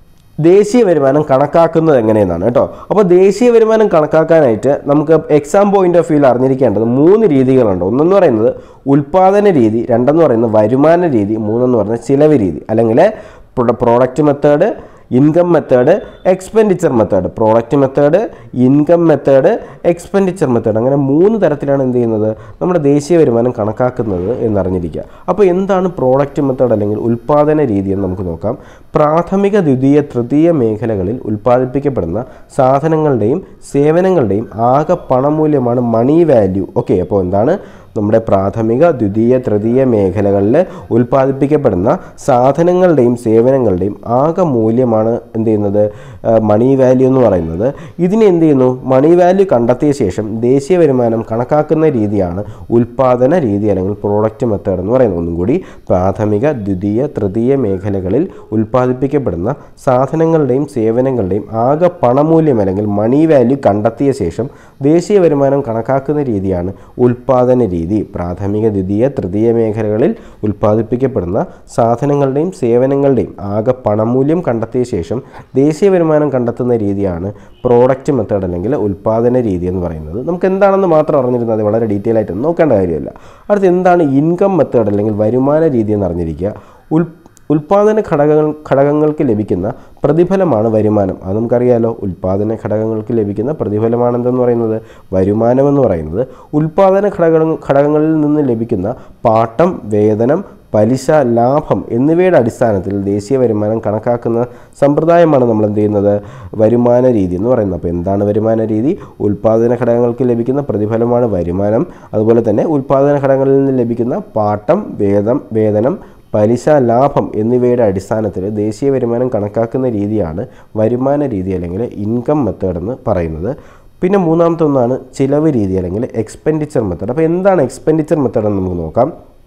ദേശീയ വരുമാനം കണക്കാക്കുന്നത് എങ്ങനെയെന്നാണ് കേട്ടോ. അപ്പോൾ ദേശീയ വരുമാനം കണക്കാക്കാനായിട്ട് നമുക്ക് എക്സാം പോയിന്റ് ഓഫ് വ്യൂവിൽ അറിഞ്ഞിരിക്കേണ്ടത് 3 രീതികളുണ്ട്. ഒന്നെന്ന് പറയുന്നത് ഉൽപ്പാദന രീതി, രണ്ടെന്ന് പറയുന്നത് വരുമാന രീതി, മൂന്നെന്ന് പറയുന്നത് ചിലവ് രീതി, അല്ലെങ്കിൽ product method, income method, expenditure method. Product method, income method, expenditure method, അങ്ങനെ 3 തരത്തിലാണ് എന്ത് ചെയ്യുന്നത്? നമ്മുടെ ദേശീയ വരുമാനം കണക്കാക്കുന്നത് എന്നറിഞ്ഞിരിക്കുക. അപ്പോൾ എന്താണ് പ്രോഡക്റ്റ് മെത്തേഡ് അല്ലെങ്കിൽ ഉൽപ്പാദന രീതി എന്ന് നമുക്ക് നോക്കാം. പ്രാഥമിക, ദ്വിതീയ, തൃതീയ മേഖലകളിൽ ഉൽപ്പാദിപ്പിക്കപ്പെടുന്ന സാധനങ്ങളുടെയും സേവനങ്ങളുടെയും ആകെ പണമൂല്യമാണ് മണി വാല്യൂ. ഓക്കെ, അപ്പോൾ എന്താണ്? നമ്മുടെ പ്രാഥമിക, ദ്വിതീയ, തൃതീയ മേഖലകളിൽ ഉൽപ്പാദിപ്പിക്കപ്പെടുന്ന സാധനങ്ങളുടെയും സേവനങ്ങളുടെയും ആകെ മൂല്യമാണ് എന്ത് ചെയ്യുന്നത്? മണി വാല്യൂ എന്ന് പറയുന്നത്. ഇതിനെ എന്ത് ചെയ്യുന്നു? മണി വാല്യൂ കണ്ടെത്തിയ ശേഷം ദേശീയ വരുമാനം കണക്കാക്കുന്ന രീതിയാണ് ഉൽപ്പാദന രീതി അല്ലെങ്കിൽ പ്രോഡക്റ്റ് മെത്തേഡ് എന്ന് പറയുന്നത്. ഒന്നും കൂടി, പ്രാഥമിക, ദ്വിതീയ, തൃതീയ മേഖലകളിൽ ഉൽപ്പാദിപ്പിക്കപ്പെടുന്ന സാധനങ്ങളുടെയും സേവനങ്ങളുടെയും ആകെ പണമൂല്യം അല്ലെങ്കിൽ മണി വാല്യൂ കണ്ടെത്തിയ ശേഷം ദേശീയ വരുമാനം കണക്കാക്കുന്ന രീതിയാണ് ഉൽപ്പാദന രീതി. പ്രാഥമിക, ദ്വിതീയ, തൃതീയ മേഖലകളിൽ ഉൽപ്പാദിപ്പിക്കപ്പെടുന്ന സാധനങ്ങളുടെയും സേവനങ്ങളുടെയും ആകെ പണമൂല്യം കണ്ടെത്തിയ ശേഷം ദേശീയ വരുമാനം കണ്ടെത്തുന്ന രീതിയാണ് പ്രോഡക്റ്റ് മെത്തേഡ് അല്ലെങ്കിൽ ഉൽപ്പാദന രീതി എന്ന് പറയുന്നത്. നമുക്ക് എന്താണെന്ന് മാത്രം അറിഞ്ഞിരുന്നത് വളരെ ഡീറ്റെയിൽ ആയിട്ട് നോക്കേണ്ട കാര്യമില്ല. അടുത്ത് എന്താണ് ഇൻകം മെത്തേഡ് അല്ലെങ്കിൽ വരുമാന രീതി എന്ന് അറിഞ്ഞിരിക്കുക. ഉൽപ്പാദന ഘടകങ്ങൾക്ക് ലഭിക്കുന്ന പ്രതിഫലമാണ് വരുമാനം. അത് നമുക്കറിയാലോ. ഉൽപ്പാദന ഘടകങ്ങൾക്ക് ലഭിക്കുന്ന പ്രതിഫലമാണ് എന്തെന്ന് പറയുന്നത്? വരുമാനം എന്ന് പറയുന്നത്. ഉൽപ്പാദന ഘടകങ്ങളിൽ നിന്ന് ലഭിക്കുന്ന പാട്ടം, വേതനം, പലിശ, ലാഭം എന്നിവയുടെ അടിസ്ഥാനത്തിൽ ദേശീയ വരുമാനം കണക്കാക്കുന്ന സമ്പ്രദായമാണ് നമ്മൾ എന്ത് ചെയ്യുന്നത്? വരുമാന രീതി എന്ന് പറയുന്നത്. അപ്പോൾ എന്താണ് വരുമാന രീതി? ഉൽപ്പാദന ഘടകങ്ങൾക്ക് ലഭിക്കുന്ന പ്രതിഫലമാണ് വരുമാനം. അതുപോലെ തന്നെ ഉൽപ്പാദന ഘടകങ്ങളിൽ നിന്ന് ലഭിക്കുന്ന പാട്ടം, വേതനം, പലിശ, ലാഭം എന്നിവയുടെ അടിസ്ഥാനത്തിൽ ദേശീയ വരുമാനം കണക്കാക്കുന്ന രീതിയാണ് വരുമാന രീതി അല്ലെങ്കിൽ ഇൻകം മെത്തേഡ് എന്ന് പറയുന്നത്. പിന്നെ മൂന്നാമത്തെ ഒന്നാണ് ചിലവ് രീതി അല്ലെങ്കിൽ എക്സ്പെൻഡിച്ചർ മെത്തേഡ്. അപ്പോൾ എന്താണ് എക്സ്പെൻഡിച്ചർ മെത്തേഡ് എന്ന് നമുക്ക് നോക്കാം.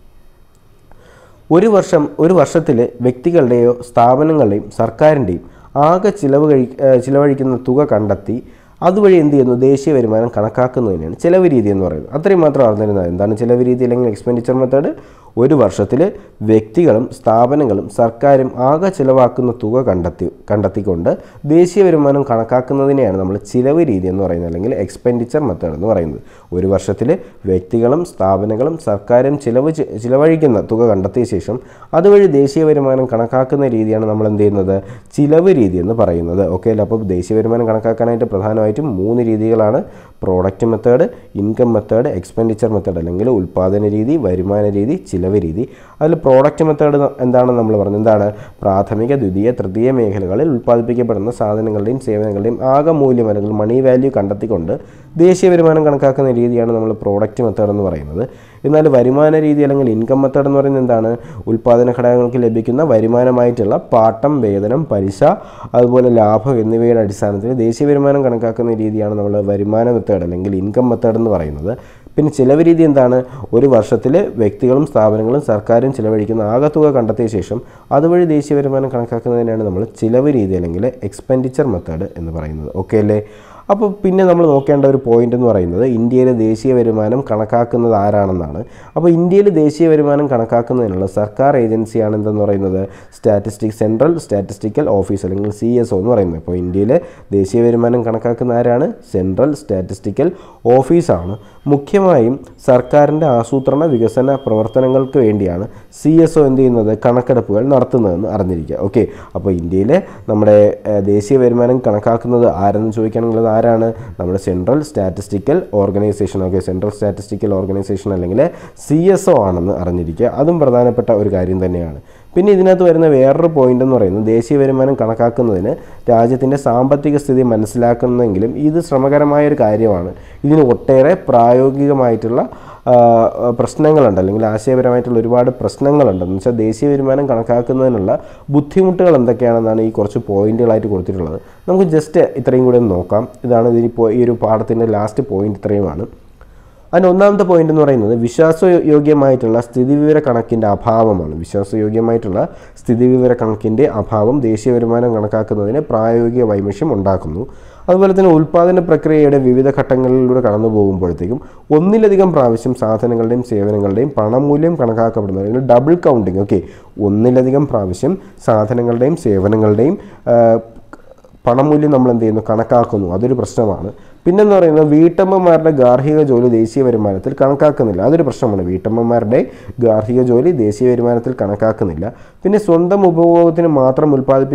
ഒരു വർഷത്തിൽ വ്യക്തികളുടെയോ സ്ഥാപനങ്ങളുടെയും സർക്കാരിൻ്റെയും ആകെ ചിലവഴിക്കുന്ന തുക കണ്ടെത്തി അതുവഴി എന്ത് ചെയ്യുന്നു? ദേശീയ വരുമാനം കണക്കാക്കുന്നതിനാണ് ചിലവ് രീതി എന്ന് പറയുന്നത്. അത്രയും മാത്രം അറിഞ്ഞിരുന്നത്. എന്താണ് ചിലവ് രീതി അല്ലെങ്കിൽ എക്സ്പെൻഡിച്ചർ മെത്തേഡ്? ഒരു വർഷത്തിൽ വ്യക്തികളും സ്ഥാപനങ്ങളും സർക്കാരും ആകെ ചിലവാക്കുന്ന തുക കണ്ടെത്തിക്കൊണ്ട് ദേശീയ വരുമാനം കണക്കാക്കുന്നതിനെയാണ് നമ്മൾ ചിലവ് രീതി എന്ന് പറയുന്നത് അല്ലെങ്കിൽ എക്സ്പെൻഡിച്ചർ മെത്തേഡ് എന്ന് പറയുന്നത്. ഒരു വർഷത്തിൽ വ്യക്തികളും സ്ഥാപനങ്ങളും സർക്കാരും ചിലവഴിക്കുന്ന തുക കണ്ടെത്തിയ ശേഷം അതുവഴി ദേശീയ വരുമാനം കണക്കാക്കുന്ന രീതിയാണ് നമ്മൾ എന്ത് ചെയ്യുന്നത്? ചിലവ് രീതി എന്ന് പറയുന്നത്. ഓക്കെ അല്ലേ? അപ്പോൾ ദേശീയ വരുമാനം കണക്കാക്കാനായിട്ട് പ്രധാനമായിട്ടും 3 രീതികളാണ്: product method, income method, expenditure method അല്ലെങ്കിൽ ഉൽപ്പാദന രീതി, വരുമാന രീതി, ചിലവ് രീതി. അതിൽ പ്രോഡക്റ്റ് മെത്തേഡ് എന്താണെന്ന് നമ്മൾ പറഞ്ഞു. എന്താണ്? പ്രാഥമിക, ദ്വിതീയ, തൃതീയ മേഖലകളിൽ ഉൽപ്പാദിപ്പിക്കപ്പെടുന്ന സാധനങ്ങളുടെയും സേവനങ്ങളുടെയും ആകെ മൂല്യം അല്ലെങ്കിൽ മണി വാല്യൂ കണ്ടെത്തിക്കൊണ്ട് ദേശീയ വരുമാനം കണക്കാക്കുന്ന രീതിയാണ് നമ്മൾ പ്രോഡക്റ്റ് മെത്തേഡ് എന്ന് പറയുന്നത്. എന്നാൽ വരുമാന രീതി അല്ലെങ്കിൽ ഇൻകം മെത്തേഡ് എന്ന് പറയുന്നത് എന്താണ്? ഉൽപ്പാദന ഘടകങ്ങൾക്ക് ലഭിക്കുന്ന വരുമാനമായിട്ടുള്ള പാട്ടം, വേതനം, പലിശ, അതുപോലെ ലാഭം എന്നിവയുടെ അടിസ്ഥാനത്തിൽ ദേശീയ വരുമാനം കണക്കാക്കുന്ന രീതിയാണ് നമ്മൾ വരുമാന മെത്തേഡ് അല്ലെങ്കിൽ ഇൻകം മെത്തേഡ് എന്ന് പറയുന്നത്. പിന്നെ ചിലവ് രീതി എന്താണ്? ഒരു വർഷത്തിൽ വ്യക്തികളും സ്ഥാപനങ്ങളും സർക്കാരും ചിലവഴിക്കുന്ന ആകെ തുക കണ്ടെത്തിയ ശേഷം അതുവഴി ദേശീയ വരുമാനം കണക്കാക്കുന്നതിനാണ് നമ്മൾ ചിലവ് രീതി അല്ലെങ്കിൽ എക്സ്പെൻഡിച്ചർ മെത്തേഡ് എന്ന് പറയുന്നത്. ഓക്കെ അല്ലേ? അപ്പോൾ പിന്നെ നമ്മൾ നോക്കേണ്ട ഒരു പോയിന്റ് എന്ന് പറയുന്നത് ഇന്ത്യയിലെ ദേശീയ വരുമാനം കണക്കാക്കുന്നത് ആരാണെന്നാണ്. അപ്പോൾ ഇന്ത്യയിൽ ദേശീയ വരുമാനം കണക്കാക്കുന്നതിനുള്ള സർക്കാർ ഏജൻസിയാണ് എന്തെന്ന് പറയുന്നത്? സെൻട്രൽ സ്റ്റാറ്റിസ്റ്റിക്കൽ ഓഫീസ് അല്ലെങ്കിൽ CSO എന്ന് പറയുന്നത്. അപ്പോൾ ഇന്ത്യയിലെ ദേശീയ വരുമാനം കണക്കാക്കുന്ന ആരാണ്? സെൻട്രൽ സ്റ്റാറ്റിസ്റ്റിക്കൽ ഓഫീസാണ്. മുഖ്യമായും സർക്കാരിൻ്റെ ആസൂത്രണ വികസന പ്രവർത്തനങ്ങൾക്ക് വേണ്ടിയാണ് CSO എന്ത് ചെയ്യുന്നത്? കണക്കെടുപ്പുകൾ നടത്തുന്നതെന്ന് അറിഞ്ഞിരിക്കുക. ഓക്കെ, അപ്പോൾ ഇന്ത്യയിലെ നമ്മുടെ ദേശീയ വരുമാനം കണക്കാക്കുന്നത് ആരെന്ന് ചോദിക്കുകയാണെങ്കിൽ ആരാണ്? നമ്മുടെ central statistical organisation. Okay, central statistical organisation അല്ലെങ്കിൽ CSO ആണെന്ന് അറിഞ്ഞിരിക്കുക. അതും പ്രധാനപ്പെട്ട ഒരു കാര്യം തന്നെയാണ്. പിന്നെ ഇതിനകത്ത് വരുന്ന വേറൊരു പോയിന്റ് എന്ന് പറയുന്നത് ദേശീയ വരുമാനം കണക്കാക്കുന്നതിന് രാജ്യത്തിൻ്റെ സാമ്പത്തിക സ്ഥിതി മനസ്സിലാക്കുന്നെങ്കിലും ഇത് ശ്രമകരമായൊരു കാര്യമാണ്. ഇതിന് ഒട്ടേറെ പ്രായോഗികമായിട്ടുള്ള പ്രശ്നങ്ങളുണ്ട്, അല്ലെങ്കിൽ ആശയപരമായിട്ടുള്ള ഒരുപാട് പ്രശ്നങ്ങളുണ്ട്. എന്ന് വെച്ചാൽ ദേശീയ വരുമാനം കണക്കാക്കുന്നതിനുള്ള ബുദ്ധിമുട്ടുകൾ എന്തൊക്കെയാണെന്നാണ് ഈ കുറച്ച് പോയിന്റുകളായിട്ട് കൊടുത്തിട്ടുള്ളത്. നമുക്ക് ജസ്റ്റ് ഇത്രയും കൂടെ ഒന്ന് നോക്കാം. ഇതാണ് ഈ ഒരു പാഠത്തിൻ്റെ ലാസ്റ്റ് പോയിന്റ്, ഇത്രയുമാണ്. അതിന് ഒന്നാമത്തെ പോയിന്റ് എന്ന് പറയുന്നത് വിശ്വാസയോഗ്യമായിട്ടുള്ള സ്ഥിതിവിവര കണക്കിൻ്റെ അഭാവമാണ്. വിശ്വാസയോഗ്യമായിട്ടുള്ള സ്ഥിതിവിവര കണക്കിൻ്റെ അഭാവം ദേശീയ വരുമാനം കണക്കാക്കുന്നതിന് പ്രായോഗിക വൈമഷ്യം ഉണ്ടാക്കുന്നു. അതുപോലെ തന്നെ ഉൽപ്പാദന പ്രക്രിയയുടെ വിവിധ ഘട്ടങ്ങളിലൂടെ കടന്നു പോകുമ്പോഴത്തേക്കും ഒന്നിലധികം പ്രാവശ്യം സാധനങ്ങളുടെയും സേവനങ്ങളുടെയും പണമൂല്യം കണക്കാക്കപ്പെടുന്നു. അല്ലെങ്കിൽ ഡബിൾ കൗണ്ടിങ്. ഓക്കെ, ഒന്നിലധികം പ്രാവശ്യം സാധനങ്ങളുടെയും സേവനങ്ങളുടെയും പണമൂല്യം നമ്മൾ എന്ത് ചെയ്യുന്നു? കണക്കാക്കുന്നു. അതൊരു പ്രശ്നമാണ്. പിന്നെന്ന് പറയുന്നത് വീട്ടമ്മമാരുടെ ഗാർഹിക ജോലി ദേശീയ വരുമാനത്തിൽ കണക്കാക്കുന്നില്ല. അതൊരു പ്രശ്നമാണ്. വീട്ടമ്മമാരുടെ ഗാർഹിക ജോലി ദേശീയ വരുമാനത്തിൽ കണക്കാക്കുന്നില്ല. പിന്നെ സ്വന്തം ഉപഭോഗത്തിന് മാത്രം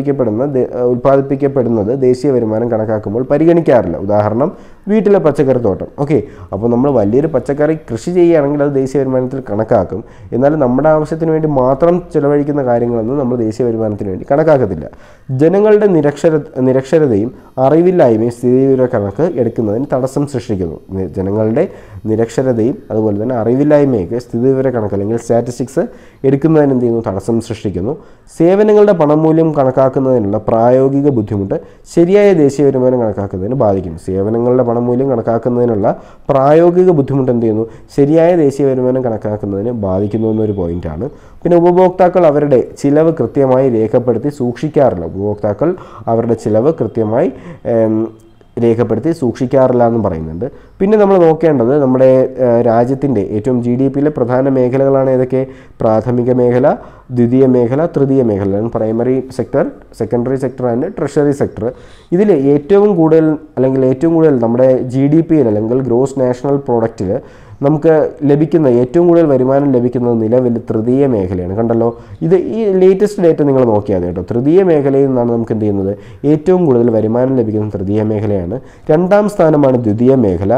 ഉൽപ്പാദിപ്പിക്കപ്പെടുന്നത് ദേശീയ വരുമാനം കണക്കാക്കുമ്പോൾ പരിഗണിക്കാറില്ല. ഉദാഹരണം, വീട്ടിലെ പച്ചക്കറിത്തോട്ടം. ഓക്കെ, അപ്പോൾ നമ്മൾ വലിയൊരു പച്ചക്കറി കൃഷി ചെയ്യുകയാണെങ്കിൽ അത് ദേശീയ വരുമാനത്തിൽ കണക്കാക്കും. എന്നാൽ നമ്മുടെ ആവശ്യത്തിന് വേണ്ടി മാത്രം ചിലവഴിക്കുന്ന കാര്യങ്ങളൊന്നും നമ്മൾ ദേശീയ വരുമാനത്തിന് വേണ്ടി കണക്കാക്കത്തില്ല. ജനങ്ങളുടെ നിരക്ഷരതയും അറിവില്ലായ്മയും സ്ഥിതിവിവര കണക്ക് എടുക്കുന്നതിന് തടസ്സം സൃഷ്ടിക്കുന്നു. ജനങ്ങളുടെ നിരക്ഷരതയും അതുപോലെ തന്നെ അറിവില്ലായ്മയൊക്കെ സ്ഥിതിവിവര കണക്ക് അല്ലെങ്കിൽ സ്റ്റാറ്റിസ്റ്റിക്സ് എടുക്കുന്നതിന് എന്ത് ചെയ്യുന്നു? തടസ്സം സൃഷ്ടിക്കുന്നു. സേവനങ്ങളുടെ പണമൂല്യം കണക്കാക്കുന്നതിനുള്ള പ്രായോഗിക ബുദ്ധിമുട്ട് ശരിയായ ദേശീയ വരുമാനം കണക്കാക്കുന്നതിന് ബാധിക്കുന്നു. സേവനങ്ങളുടെ പണമൂല്യം കണക്കാക്കുന്നതിനുള്ള പ്രായോഗിക ബുദ്ധിമുട്ട് എന്ത് ചെയ്യുന്നു? ശരിയായ ദേശീയ വരുമാനം കണക്കാക്കുന്നതിന് ബാധിക്കുന്നു എന്നൊരു പോയിന്റാണ്. പിന്നെ ഉപഭോക്താക്കൾ അവരുടെ ചിലവ് കൃത്യമായി രേഖപ്പെടുത്തി സൂക്ഷിക്കാറില്ല. ഉപഭോക്താക്കൾ അവരുടെ ചിലവ് കൃത്യമായി രേഖപ്പെടുത്തി സൂക്ഷിക്കാറില്ല എന്നും പറയുന്നുണ്ട്. പിന്നെ നമ്മൾ നോക്കേണ്ടത് നമ്മുടെ രാജ്യത്തിൻ്റെ ഏറ്റവും GDPയിലെ പ്രധാന മേഖലകളാണ് ഏതൊക്കെ? പ്രാഥമിക മേഖല, ദ്വിതീയ മേഖല, തൃതീയ മേഖല. Primary sector, secondary sector and treasury sector. ഇതിൽ ഏറ്റവും കൂടുതൽ നമ്മുടെ GDPയിൽ അല്ലെങ്കിൽ ഗ്രോസ് നാഷണൽ പ്രോഡക്റ്റിൽ നമുക്ക് ലഭിക്കുന്ന ഏറ്റവും കൂടുതൽ വരുമാനം ലഭിക്കുന്നത് നിലവിൽ തൃതീയ മേഖലയാണ്. കണ്ടല്ലോ, ഇത് ഈ ലേറ്റസ്റ്റ് ഡേറ്റ നിങ്ങൾ നോക്കിയാൽ മതി കേട്ടോ. തൃതീയ മേഖലയിൽ നിന്നാണ് നമുക്ക് എന്ത് ചെയ്യുന്നത്? ഏറ്റവും കൂടുതൽ വരുമാനം ലഭിക്കുന്നത് തൃതീയ മേഖലയാണ്. രണ്ടാം സ്ഥാനമാണ് ദ്വിതീയ മേഖല.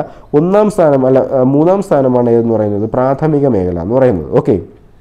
മൂന്നാം സ്ഥാനമാണ് ഏതെന്ന് പറയുന്നത്? പ്രാഥമിക മേഖല എന്ന് പറയുന്നത്. ഓക്കെ,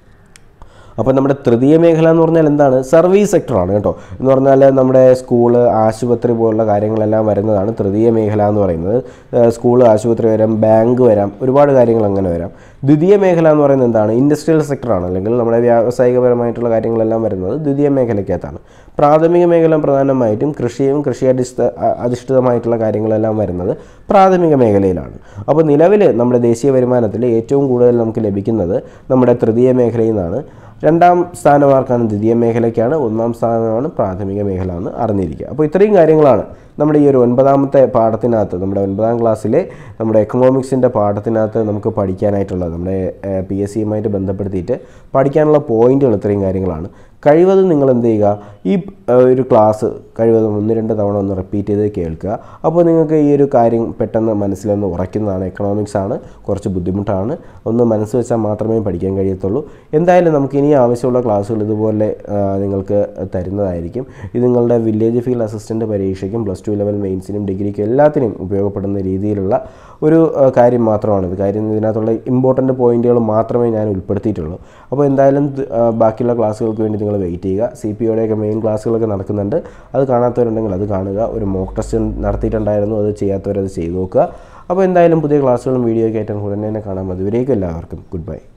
അപ്പോൾ നമ്മുടെ തൃതീയ മേഖല എന്ന് പറഞ്ഞാൽ എന്താണ്? സർവീസ് സെക്ടറാണ് കേട്ടോ. എന്ന് പറഞ്ഞാൽ നമ്മുടെ സ്കൂള്, ആശുപത്രി പോലുള്ള കാര്യങ്ങളെല്ലാം വരുന്നതാണ് തൃതീയ മേഖല എന്ന് പറയുന്നത്. സ്കൂള്, ആശുപത്രി വരാം, ബാങ്ക് വരാം, ഒരുപാട് കാര്യങ്ങൾ അങ്ങനെ വരാം. ദ്വിതീയ മേഖല എന്ന് പറയുന്നത് എന്താണ്? ഇൻഡസ്ട്രിയൽ സെക്ടറാണ്, അല്ലെങ്കിൽ നമ്മുടെ വ്യാവസായികപരമായിട്ടുള്ള കാര്യങ്ങളെല്ലാം വരുന്നത് ദ്വിതീയ മേഖലയ്ക്കകത്താണ്. പ്രാഥമിക മേഖല പ്രധാനമായിട്ടും കൃഷിയും കൃഷി അധിഷ്ഠിതമായിട്ടുള്ള കാര്യങ്ങളെല്ലാം വരുന്നത് പ്രാഥമിക മേഖലയിലാണ്. അപ്പോൾ നിലവിൽ നമ്മുടെ ദേശീയ വരുമാനത്തിൽ ഏറ്റവും കൂടുതൽ നമുക്ക് ലഭിക്കുന്നത് നമ്മുടെ തൃതീയ മേഖലയിൽ നിന്നാണ്. രണ്ടാം സ്ഥാനമാർക്കാണ് ദ്വിതീയ മേഖലയ്ക്കാണ്. ഒന്നാം സ്ഥാനമാണ് പ്രാഥമിക മേഖല എന്ന് അറിഞ്ഞിരിക്കുക. അപ്പോൾ ഇത്രയും കാര്യങ്ങളാണ് നമ്മുടെ ഈ ഒരു 9ാമത്തെ പാഠത്തിനകത്ത്, നമ്മുടെ 9ാം ക്ലാസ്സിലെ നമ്മുടെ എക്കണോമിക്സിൻ്റെ പാഠത്തിനകത്ത് നമുക്ക് പഠിക്കാനായിട്ടുള്ളത്. നമ്മുടെ PSCയുമായിട്ട് ബന്ധപ്പെടുത്തിയിട്ട് പഠിക്കാനുള്ള പോയിന്റുകൾ ഇത്രയും കാര്യങ്ങളാണ്. കഴിവതും നിങ്ങൾ എന്ത് ചെയ്യുക? ഈ ഒരു ക്ലാസ് കഴിവതും 1-2 തവണ ഒന്ന് റിപ്പീറ്റ് ചെയ്ത് കേൾക്കുക. അപ്പോൾ നിങ്ങൾക്ക് ഈ ഒരു കാര്യം പെട്ടെന്ന് മനസ്സിലൊന്ന് ഉറയ്ക്കുന്നതാണ്. എക്കണോമിക്സ് ആണ്, കുറച്ച് ബുദ്ധിമുട്ടാണ്. ഒന്ന് മനസ്സ് വെച്ചാൽ മാത്രമേ പഠിക്കാൻ കഴിയത്തുള്ളൂ. എന്തായാലും നമുക്ക് ഇനി ആവശ്യമുള്ള ക്ലാസ്സുകൾ ഇതുപോലെ നിങ്ങൾക്ക് തരുന്നതായിരിക്കും. ഇത് നിങ്ങളുടെ വില്ലേജ് ഫീൽഡ് അസിസ്റ്റൻ്റ് പരീക്ഷയ്ക്കും +2 ലെവൽ മെയിൻസിനും ഡിഗ്രിക്കും എല്ലാത്തിനും ഉപയോഗപ്പെടുന്ന രീതിയിലുള്ള ഒരു കാര്യം മാത്രമാണിത്. കാര്യം ഇതിനകത്തുള്ള ഇമ്പോർട്ടൻ്റ് പോയിന്റുകൾ മാത്രമേ ഞാൻ ഉൾപ്പെടുത്തിയിട്ടുള്ളൂ. അപ്പോൾ എന്തായാലും ബാക്കിയുള്ള ക്ലാസ്സുകൾക്ക് വേണ്ടി നിങ്ങൾ വെയിറ്റ് ചെയ്യുക. CPOയുടെയൊക്കെ മെയിൻ ക്ലാസ്സുകളൊക്കെ നടക്കുന്നുണ്ട്. അത് കാണാത്തവരുണ്ടെങ്കിൽ അത് കാണുക. ഒരു മോക്ക് ടെസ്റ്റ് നടത്തിയിട്ടുണ്ടായിരുന്നു, അത് ചെയ്യാത്തവരത് ചെയ്ത് നോക്കുക. അപ്പോൾ എന്തായാലും പുതിയ ക്ലാസ്സുകളും വീഡിയോ ഒക്കെ ആയിട്ട് ഉടനെ തന്നെ കാണാം. അതുവരേക്കും എല്ലാവർക്കും ഗുഡ് ബൈ.